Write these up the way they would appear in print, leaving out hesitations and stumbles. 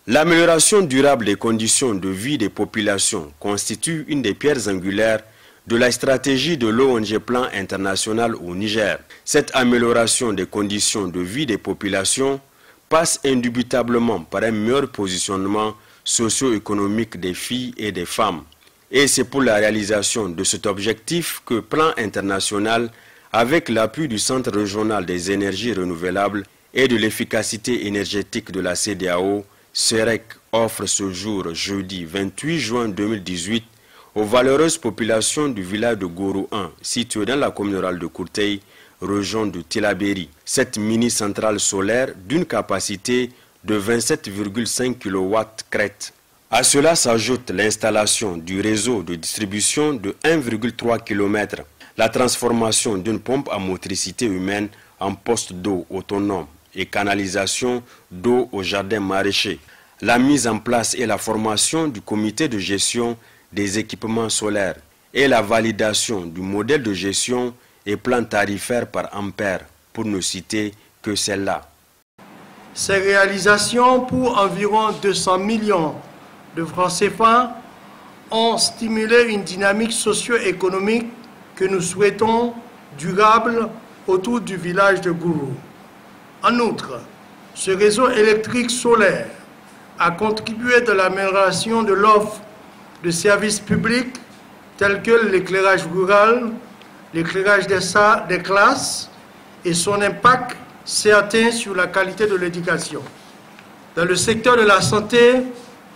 L'amélioration durable des conditions de vie des populations constitue une des pierres angulaires de la stratégie de l'ONG Plan International au Niger. Cette amélioration des conditions de vie des populations passe indubitablement par un meilleur positionnement socio-économique des filles et des femmes. Et c'est pour la réalisation de cet objectif que Plan International, avec l'appui du Centre régional des énergies renouvelables et de l'efficacité énergétique de la CEDEAO, CEREC, offre ce jour, jeudi 28 juin 2018, aux valeureuses populations du village de Goro 1, situé dans la commune rurale de Kourtei, région de Tillabéri, cette mini-centrale solaire d'une capacité de 27,5 kW crête. À cela s'ajoute l'installation du réseau de distribution de 1,3 km, la transformation d'une pompe à motricité humaine en poste d'eau autonome et canalisation d'eau au jardin maraîcher, la mise en place et la formation du comité de gestion des équipements solaires et la validation du modèle de gestion et plan tarifaire par ampère, pour ne citer que celle-là. Ces réalisations pour environ 200 millions de francs CFA ont stimulé une dynamique socio-économique que nous souhaitons durable autour du village de Gourou. En outre, ce réseau électrique solaire a contribué à l'amélioration de l'offre de services publics tels que l'éclairage rural, l'éclairage des classes et son impact certain sur la qualité de l'éducation. Dans le secteur de la santé,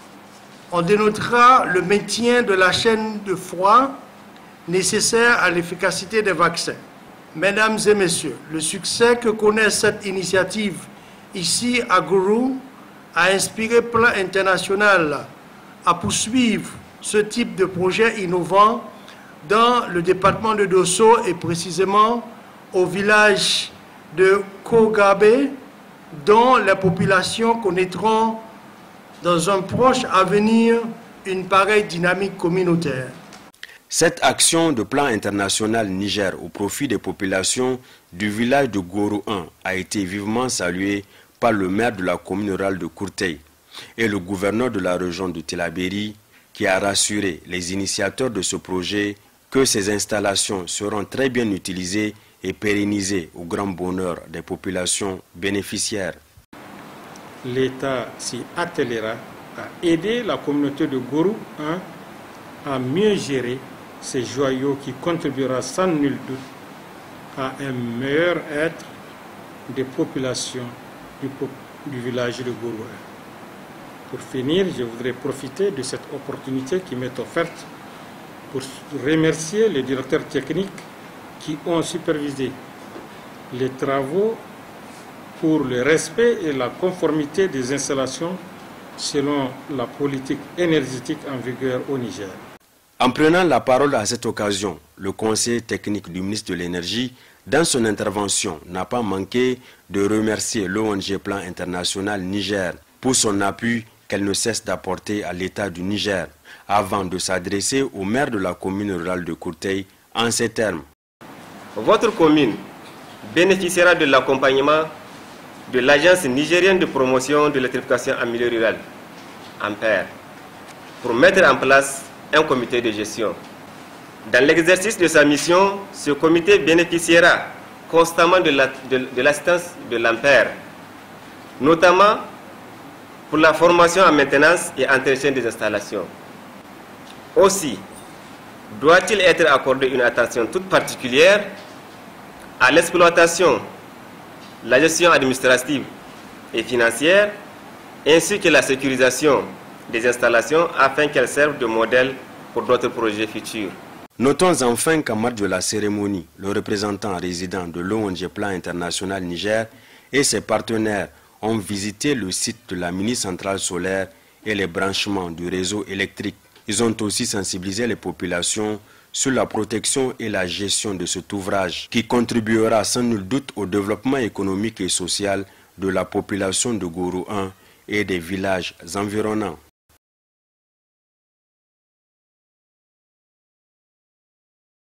on dénotera le maintien de la chaîne de froid nécessaire à l'efficacité des vaccins. Mesdames et messieurs, le succès que connaît cette initiative ici à Gourou a inspiré Plan International à poursuivre ce type de projet innovant dans le département de Dosso et précisément au village de Kogabé, dont les populations connaîtront dans un proche avenir une pareille dynamique communautaire. Cette action de Plan International Niger au profit des populations du village de Goro 1 a été vivement saluée par le maire de la commune rurale de Kourtei et le gouverneur de la région de Tillabéri, qui a rassuré les initiateurs de ce projet que ces installations seront très bien utilisées et pérennisées au grand bonheur des populations bénéficiaires. L'État s'y attelera à aider la communauté de Goro 1 à mieux gérer ces joyaux qui contribuera sans nul doute à un meilleur être des populations du village de Goro 1. Pour finir, je voudrais profiter de cette opportunité qui m'est offerte pour remercier les directeurs techniques qui ont supervisé les travaux pour le respect et la conformité des installations selon la politique énergétique en vigueur au Niger. En prenant la parole à cette occasion, le conseiller technique du ministre de l'Énergie, dans son intervention, n'a pas manqué de remercier l'ONG Plan International Niger pour son appui qu'elle ne cesse d'apporter à l'État du Niger, avant de s'adresser au maire de la commune rurale de Kourtei en ces termes. Votre commune bénéficiera de l'accompagnement de l'Agence nigérienne de promotion de l'électrification en milieu rural, Ampère, pour mettre en place un comité de gestion. Dans l'exercice de sa mission, ce comité bénéficiera constamment de l'assistance de l'Ampère, notamment pour la formation en maintenance et entretien des installations. Aussi, doit-il être accordé une attention toute particulière à l'exploitation, la gestion administrative et financière, ainsi que la sécurisation des installations afin qu'elles servent de modèle pour d'autres projets futurs. Notons enfin qu'en marge de la cérémonie, le représentant résident de l'ONG Plan International Niger et ses partenaires ont visité le site de la mini-centrale solaire et les branchements du réseau électrique. Ils ont aussi sensibilisé les populations sur la protection et la gestion de cet ouvrage qui contribuera sans nul doute au développement économique et social de la population de Goro 1 et des villages environnants.